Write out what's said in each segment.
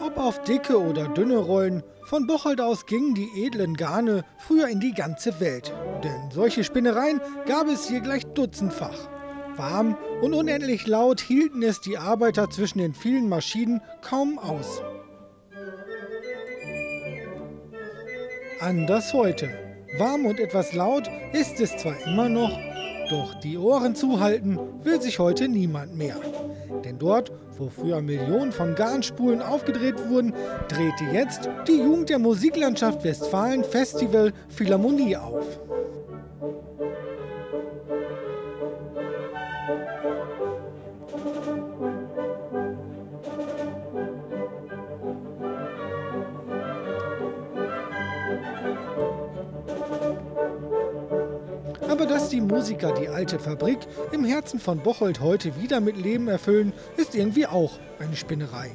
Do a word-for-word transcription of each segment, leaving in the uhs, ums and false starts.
Ob auf dicke oder dünne Rollen, von Bocholt aus gingen die edlen Garne früher in die ganze Welt. Denn solche Spinnereien gab es hier gleich dutzendfach. Warm und unendlich laut hielten es die Arbeiter zwischen den vielen Maschinen kaum aus. Anders heute. Warm und etwas laut ist es zwar immer noch, doch die Ohren zuhalten will sich heute niemand mehr. Denn dort, wo früher Millionen von Garnspulen aufgedreht wurden, drehte jetzt die Jugend der Musiklandschaft Westfalen Festival Philharmonie auf. Aber dass die Musiker die alte Fabrik im Herzen von Bocholt heute wieder mit Leben erfüllen, ist irgendwie auch eine Spinnerei.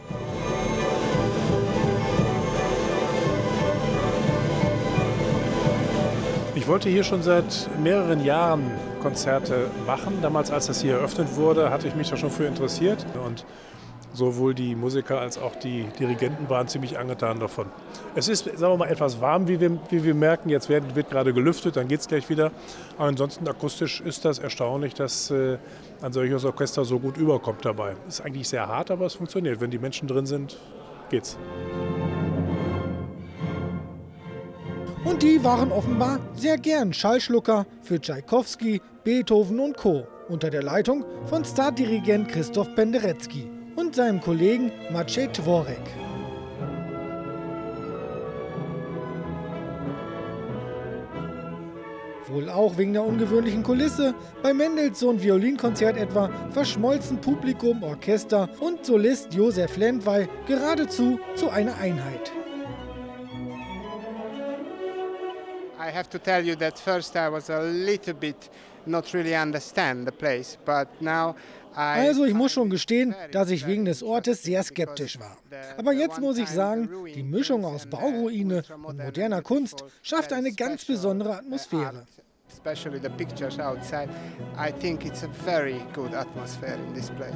Ich wollte hier schon seit mehreren Jahren Konzerte machen. Damals, als das hier eröffnet wurde, hatte ich mich da schon für interessiert. Und sowohl die Musiker als auch die Dirigenten waren ziemlich angetan davon. Es ist, sagen wir mal, etwas warm, wie wir, wie wir merken. Jetzt wird, wird gerade gelüftet, dann geht es gleich wieder. Aber ansonsten akustisch ist das erstaunlich, dass äh, ein solches Orchester so gut überkommt dabei. Ist eigentlich sehr hart, aber es funktioniert. Wenn die Menschen drin sind, geht's. Und die waren offenbar sehr gern Schallschlucker für Tschaikowski, Beethoven und Co. unter der Leitung von Stardirigent Christoph Penderecki und seinem Kollegen Maciej Tworek. Wohl auch wegen der ungewöhnlichen Kulisse, bei Mendelssohn Violinkonzert etwa verschmolzen Publikum, Orchester und Solist Josef Lendwey geradezu zu einer Einheit. I have to tell you that first I was a little bit not really understand the place, but now Also ich muss schon gestehen, dass ich wegen des Ortes sehr skeptisch war. Aber jetzt muss ich sagen, die Mischung aus Bauruine und moderner Kunst schafft eine ganz besondere Atmosphäre. Especially the pictures outside, I think it's a very good atmosphere in this place.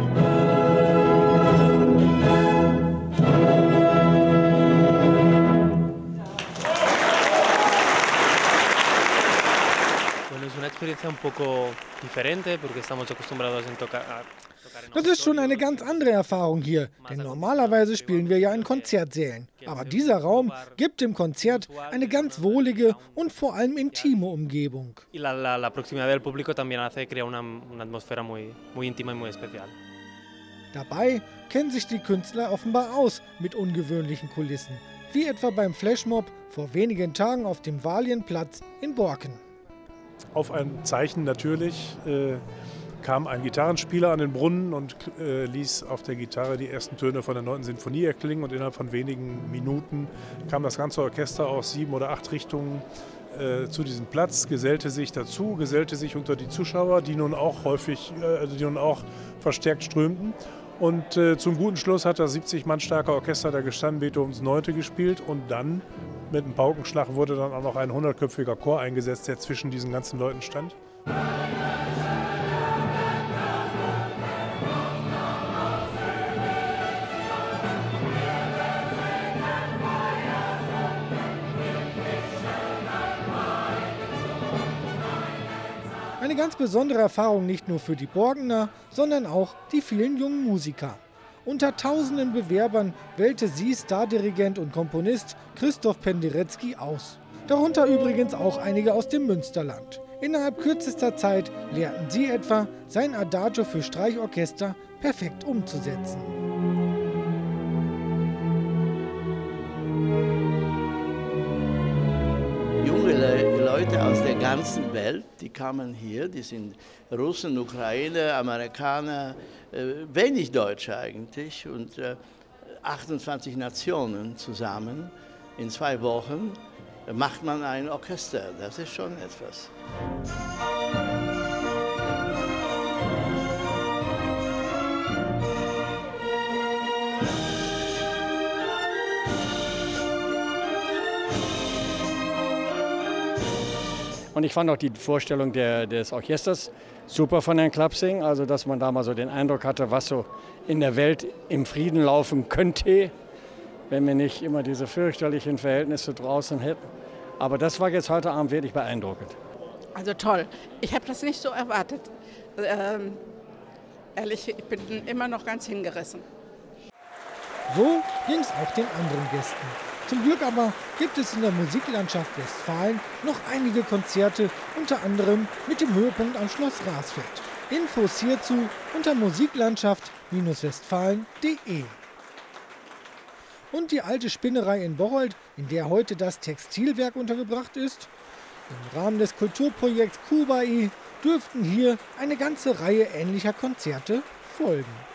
Das ist schon eine ganz andere Erfahrung hier, denn normalerweise spielen wir ja in Konzertsälen. Aber dieser Raum gibt dem Konzert eine ganz wohlige und vor allem intime Umgebung. Dabei kennen sich die Künstler offenbar aus mit ungewöhnlichen Kulissen, wie etwa beim Flashmob vor wenigen Tagen auf dem Valienplatz in Borken. Auf ein Zeichen natürlich äh, kam ein Gitarrenspieler an den Brunnen und äh, ließ auf der Gitarre die ersten Töne von der neunten Sinfonie erklingen. Und innerhalb von wenigen Minuten kam das ganze Orchester aus sieben oder acht Richtungen äh, zu diesem Platz, gesellte sich dazu, gesellte sich unter die Zuschauer, die nun auch häufig, äh, die nun auch verstärkt strömten. Und äh, zum guten Schluss hat das siebzig Mann starke Orchester da gestanden, Beethovens Neunte gespielt und dann mit einem Paukenschlag wurde dann auch noch ein hundertköpfiger Chor eingesetzt, der zwischen diesen ganzen Leuten stand. Eine ganz besondere Erfahrung nicht nur für die Borkener, sondern auch die vielen jungen Musiker. Unter tausenden Bewerbern wählte sie Stardirigent und Komponist Christoph Penderecki aus. Darunter übrigens auch einige aus dem Münsterland. Innerhalb kürzester Zeit lernten sie etwa, sein Adagio für Streichorchester perfekt umzusetzen. Junge Le Leute aus der ganzen Welt, die kamen hier, die sind Russen, Ukrainer, Amerikaner, äh, wenig Deutsche eigentlich und äh, achtundzwanzig Nationen zusammen. In zwei Wochen macht man ein Orchester, das ist schon etwas. Und ich fand auch die Vorstellung der, des Orchesters super von Herrn Klapsing, also dass man da mal so den Eindruck hatte, was so in der Welt im Frieden laufen könnte, wenn wir nicht immer diese fürchterlichen Verhältnisse draußen hätten. Aber das war jetzt heute Abend wirklich beeindruckend. Also toll. Ich habe das nicht so erwartet. Ähm, ehrlich, ich bin immer noch ganz hingerissen. So ging es auch den anderen Gästen. Zum Glück aber gibt es in der Musiklandschaft Westfalen noch einige Konzerte, unter anderem mit dem Höhepunkt am Schloss Rasfeld. Infos hierzu unter musiklandschaft Westfalen punkt de. Und die alte Spinnerei in Bocholt, in der heute das Textilwerk untergebracht ist? Im Rahmen des Kulturprojekts Kubai dürften hier eine ganze Reihe ähnlicher Konzerte folgen.